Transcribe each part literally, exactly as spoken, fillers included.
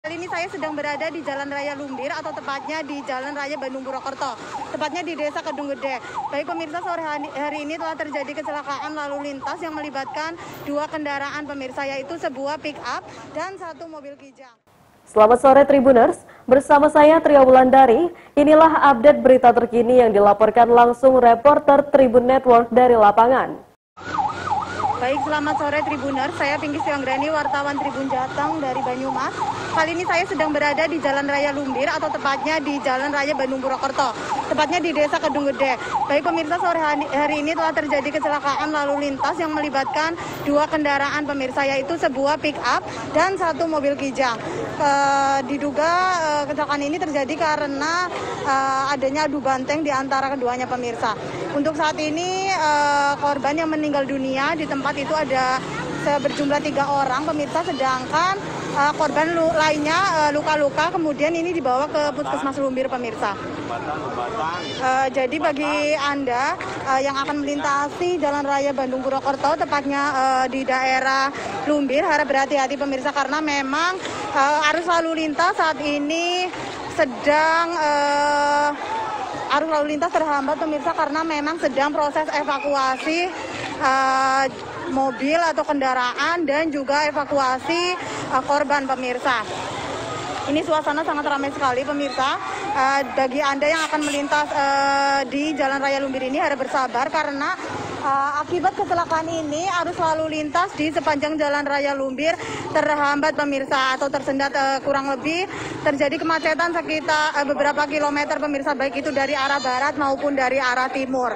Kali ini saya sedang berada di Jalan Raya Lumbir atau tepatnya di Jalan Raya Bandung Purwokerto, tepatnya di Desa Kedung Gede. Baik pemirsa, sore hari ini telah terjadi kecelakaan lalu lintas yang melibatkan dua kendaraan pemirsa, yaitu sebuah pick up dan satu mobil kijang. Selamat sore Tribuners, bersama saya Tria Wulandari. Inilah update berita terkini yang dilaporkan langsung reporter Tribun Network dari lapangan. Baik, selamat sore Tribuners, saya Pinky Sianggrani, wartawan Tribun Jateng dari Banyumas. Kali ini saya sedang berada di Jalan Raya Lumbir atau tepatnya di Jalan Raya Bandung Purwokerto, tepatnya di Desa Kedung Gede. Baik pemirsa, sore hari ini telah terjadi kecelakaan lalu lintas yang melibatkan dua kendaraan pemirsa, yaitu sebuah pick up dan satu mobil kijang. E, diduga e, kecelakaan ini terjadi karena e, adanya adu banteng di antara keduanya pemirsa. Untuk saat ini e, korban yang meninggal dunia di tempat itu ada berjumlah tiga orang pemirsa, sedangkan uh, korban lu, lainnya luka-luka, uh, kemudian ini dibawa ke Puskesmas Lumbir pemirsa. Uh, jadi bagi Anda uh, yang akan melintasi Jalan Raya Bandung Purwokerto, tepatnya uh, di daerah Lumbir, harap berhati-hati pemirsa, karena memang uh, arus lalu lintas saat ini sedang uh, arus lalu lintas terhambat pemirsa, karena memang sedang proses evakuasi uh, mobil atau kendaraan dan juga evakuasi uh, korban pemirsa. Ini suasana sangat ramai sekali pemirsa. Uh, bagi Anda yang akan melintas uh, di Jalan Raya Lumbir ini harap bersabar, karena uh, akibat kecelakaan ini arus lalu lintas di sepanjang Jalan Raya Lumbir terhambat pemirsa, atau tersendat, uh, kurang lebih terjadi kemacetan sekitar uh, beberapa kilometer pemirsa, baik itu dari arah barat maupun dari arah timur.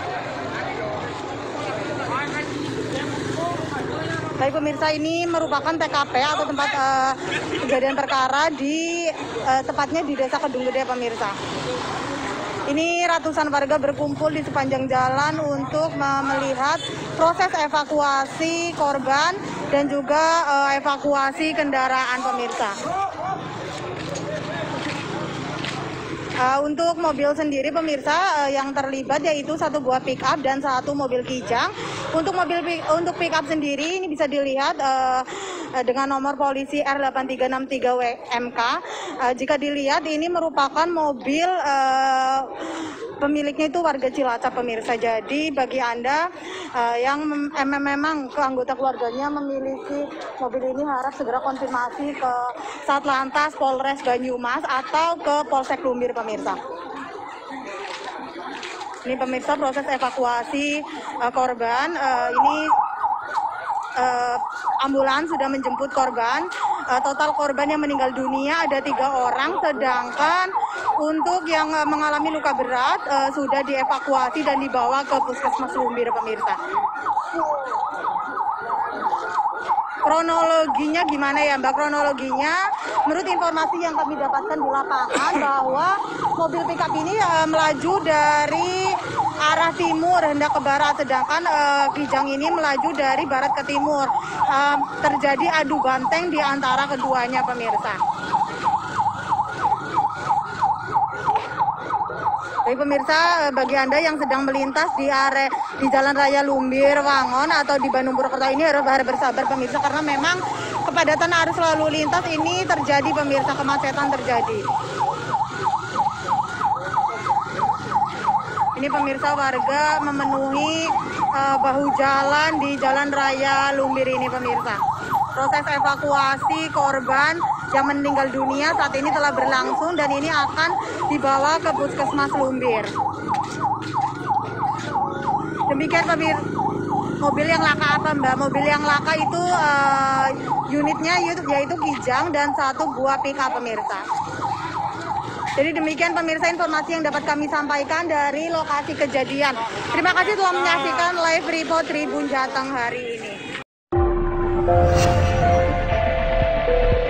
Baik pemirsa, ini merupakan T K P atau tempat uh, kejadian perkara di uh, tepatnya di Desa Kedung Gede pemirsa. Ini ratusan warga berkumpul di sepanjang jalan untuk melihat proses evakuasi korban dan juga uh, evakuasi kendaraan pemirsa. Uh, untuk mobil sendiri pemirsa uh, yang terlibat yaitu satu buah pick up dan satu mobil kijang. Untuk mobil untuk pick up sendiri ini bisa dilihat uh, dengan nomor polisi R delapan tiga enam tiga W M K. Uh, jika dilihat ini merupakan mobil uh, pemiliknya itu warga Cilacap pemirsa. Jadi bagi Anda uh, yang mem memang ke anggota keluarganya memiliki mobil ini, harap segera konfirmasi ke Satlantas Polres Banyumas atau ke Polsek Lumbir pemirsa. Ini pemirsa proses evakuasi uh, korban. Uh, ini uh, ambulans sudah menjemput korban. Uh, total korban yang meninggal dunia ada tiga orang, sedangkan untuk yang uh, mengalami luka berat uh, sudah dievakuasi dan dibawa ke Puskesmas Lumbir pemirsa. Kronologinya gimana ya Mbak? Kronologinya menurut informasi yang kami dapatkan di lapangan bahwa mobil pickup ini uh, melaju dari arah timur hendak ke barat, sedangkan uh, kijang ini melaju dari barat ke timur. Uh, terjadi adu banteng di antara keduanya pemirsa. Baik pemirsa, bagi Anda yang sedang melintas di area di Jalan Raya Lumbir Wangon atau di Bandung Purwokerto ini harus harus bersabar pemirsa, karena memang kepadatan arus lalu lintas ini terjadi pemirsa, kemacetan terjadi. Ini pemirsa, warga memenuhi uh, bahu jalan di Jalan Raya Lumbir ini pemirsa. Proses evakuasi korban yang meninggal dunia saat ini telah berlangsung dan ini akan dibawa ke Puskesmas Lumbir. Demikian pemirsa, mobil yang laka apa Mbak? Mobil yang laka itu uh, unitnya yaitu kijang dan satu buah pick up pemirsa. Jadi demikian pemirsa informasi yang dapat kami sampaikan dari lokasi kejadian. Terima kasih telah menyaksikan live report Tribun Jateng hari ini.